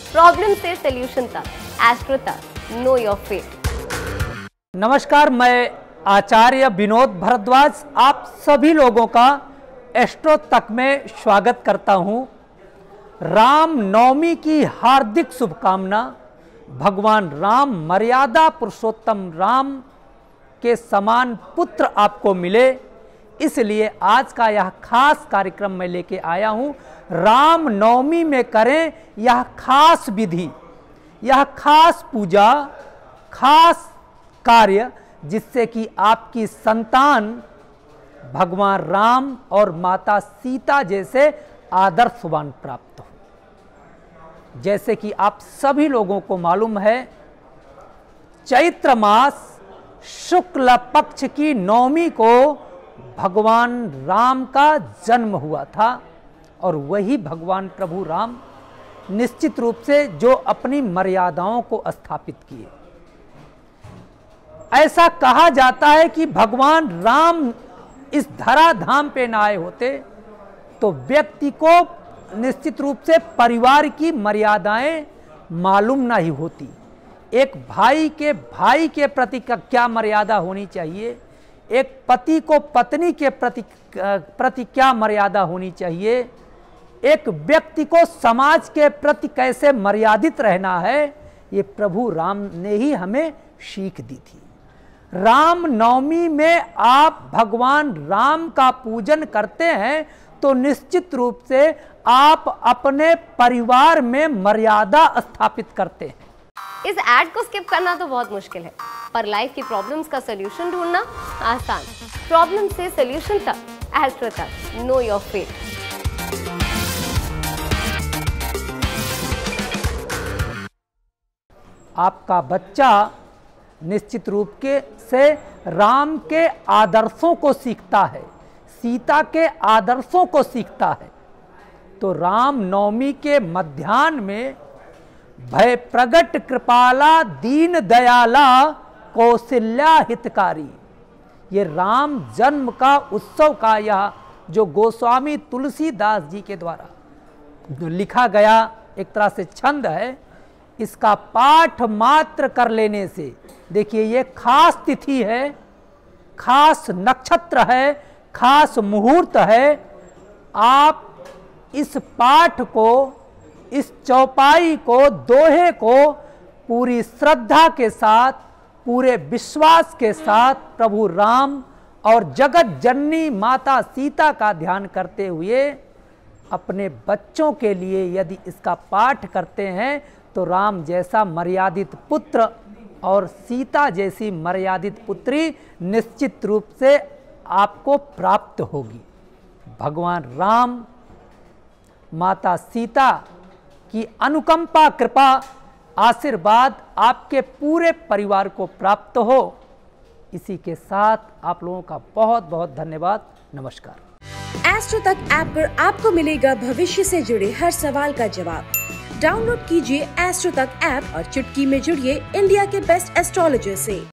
Problem से solution तक, astro तक, नो योर फेट। नमस्कार, मैं आचार्य विनोद भारद्वाज आप सभी लोगों का एस्ट्रो तक में स्वागत करता हूं। राम नवमी की हार्दिक शुभकामना। भगवान राम मर्यादा पुरुषोत्तम राम के समान पुत्र आपको मिले, इसलिए आज का यह खास कार्यक्रम मैं लेके आया हूं। राम नवमी में करें यह खास विधि, यह खास पूजा, खास कार्य, जिससे कि आपकी संतान भगवान राम और माता सीता जैसे आदर्शवान प्राप्त हो। जैसे कि आप सभी लोगों को मालूम है, चैत्र मास शुक्ल पक्ष की नवमी को भगवान राम का जन्म हुआ था और वही भगवान प्रभु राम निश्चित रूप से जो अपनी मर्यादाओं को स्थापित किए। ऐसा कहा जाता है कि भगवान राम इस धराधाम पे न आए होते तो व्यक्ति को निश्चित रूप से परिवार की मर्यादाएं मालूम नहीं होती। एक भाई के प्रति क्या मर्यादा होनी चाहिए, एक पति को पत्नी के प्रति क्या मर्यादा होनी चाहिए, एक व्यक्ति को समाज के प्रति कैसे मर्यादित रहना है, ये प्रभु राम ने ही हमें सीख दी थी। राम नवमी में आप भगवान राम का पूजन करते हैं तो निश्चित रूप से आप अपने परिवार में मर्यादा स्थापित करते हैं। इस ऐड को स्किप करना तो बहुत मुश्किल है, पर लाइफ की प्रॉब्लम्स का सलूशन ढूंढना आसान। प्रॉब्लम से सलूशन तक, एस्ट्रो तक, नो योर फेट। आपका बच्चा निश्चित रूप से राम के आदर्शों को सीखता है, सीता के आदर्शों को सीखता है। तो राम नवमी के मध्याह्न में भय प्रगट कृपाला दीन दयाला कौशल्या हितकारी, ये राम जन्म का उत्सव का यह जो गोस्वामी तुलसीदास जी के द्वारा जो लिखा गया एक तरह से छंद है, इसका पाठ मात्र कर लेने से, देखिए ये खास तिथि है, खास नक्षत्र है, खास मुहूर्त है। आप इस पाठ को, इस चौपाई को, दोहे को पूरी श्रद्धा के साथ, पूरे विश्वास के साथ प्रभु राम और जगत जननी माता सीता का ध्यान करते हुए अपने बच्चों के लिए यदि इसका पाठ करते हैं तो राम जैसा मर्यादित पुत्र और सीता जैसी मर्यादित पुत्री निश्चित रूप से आपको प्राप्त होगी। भगवान राम माता सीता की अनुकंपा, कृपा, आशीर्वाद आपके पूरे परिवार को प्राप्त हो। इसी के साथ आप लोगों का बहुत बहुत धन्यवाद। नमस्कार। एस्ट्रो तक ऐप पर आपको मिलेगा भविष्य से जुड़े हर सवाल का जवाब। डाउनलोड कीजिए एस्ट्रो तक ऐप और चुटकी में जुड़िए इंडिया के बेस्ट एस्ट्रोलॉजर से।